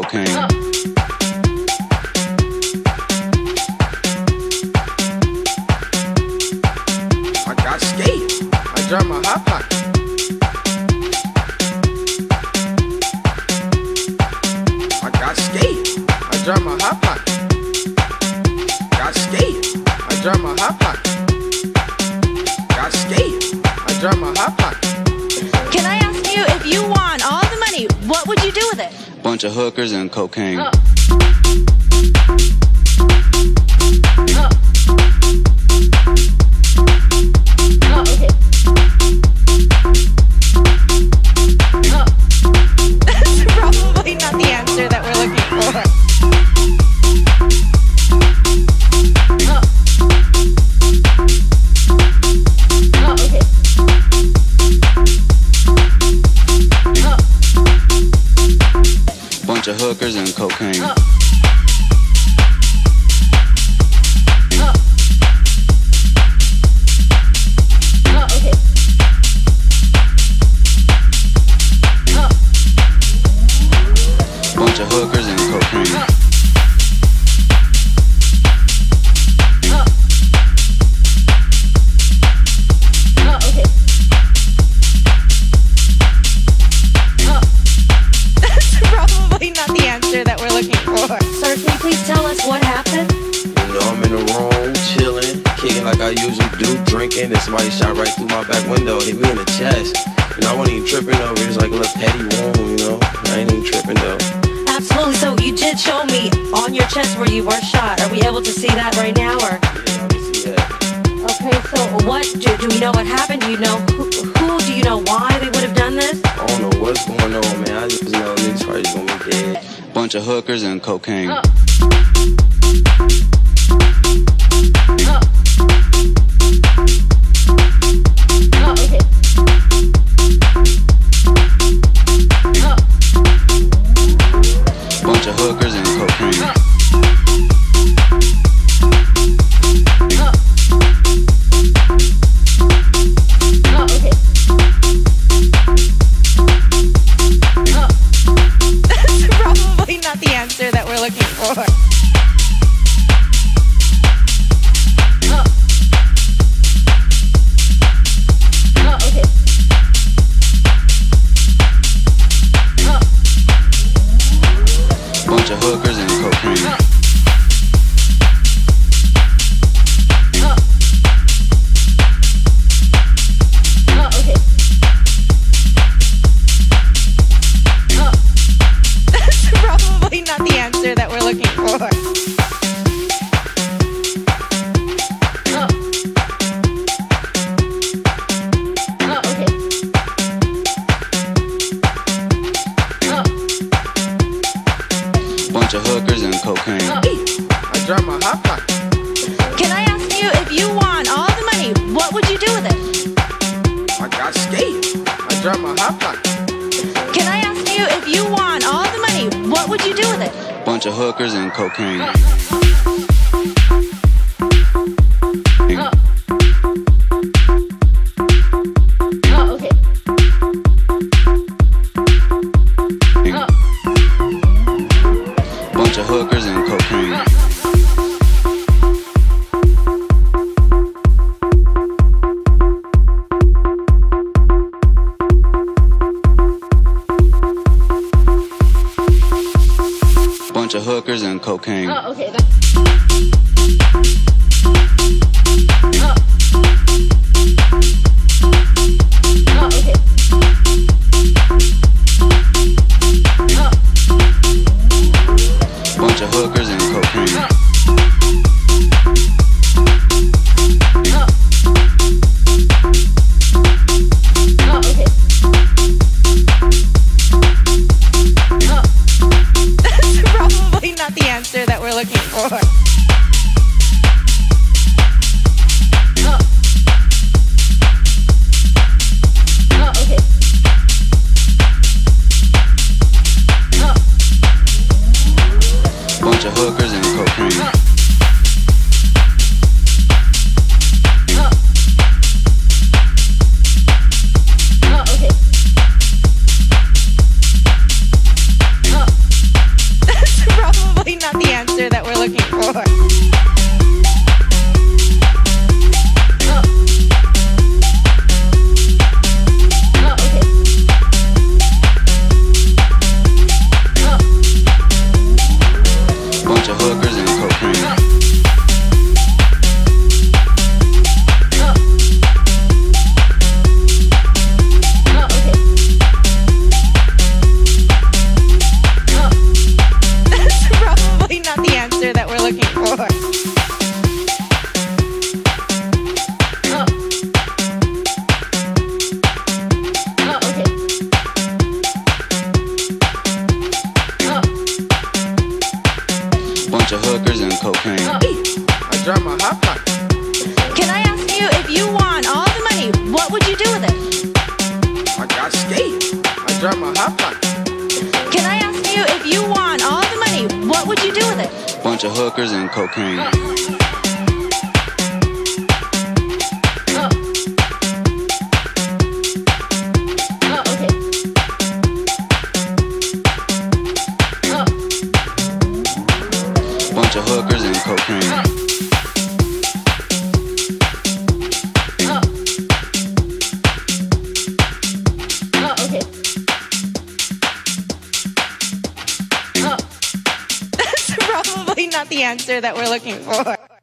cocaine. I got skated. I dropped my hot pocket. I got skated. I dropped my hot pocket. Got skated. I dropped my hot pocket. Got skated. I dropped my hot pocket. Can I ask you, if you won all the money, what would you do with it? Bunch of hookers and cocaine. Okay. That's probably not the answer that we're looking for. Bunch of hookers and cocaine. Bunch of hookers and cocaine. Not the answer that we're looking for. Sir, can you please tell us what happened? You know, I'm in the room, chilling, kicking like I usually do, drinking, and somebody shot right through my back window, hit me in the chest. And I wasn't even tripping over it. It was like a little petty wound, you know? I ain't even tripping though. Absolutely. So you did show me on your chest where you were shot. Are we able to see that right now, or? Yeah, let me see that. Okay, so what, do we know what happened? Do you know who do you know why they would have done this? I don't know what's going on, man. I just know niggas probably just gonna be dead. Bunch of hookers and cocaine. Bunch of hookers and cocaine. Not the answer that we're looking for. Bunch of hookers and cocaine. Not the answer that we're looking for. Bunch of hookers and cocaine. I dropped my hot pocket. Can I ask you, if you won all the money, what would you do with it? I got skated. I dropped my hot pocket. Can I ask you, if you won all the money, what would you do with it? Bunch of hookers and cocaine. Bunch of hookers and cocaine. Bunch of hookers and cocaine. Okay. Bunch of hookers and cocaine. Not the answer that we're looking for. Bunch of hookers and cocaine. Bunch of hookers and cocaine. Not the answer that we're looking for. Bunch of hookers and cocaine. I drop my hot pocket. Can I ask you, if you won all the money, what would you do with it? I got skated. I drop my hot pocket. Can I ask you, if you won all the money, what would you do with it? Bunch of hookers and cocaine. Bunch of hookers and cocaine. That's probably not the answer that we're looking for.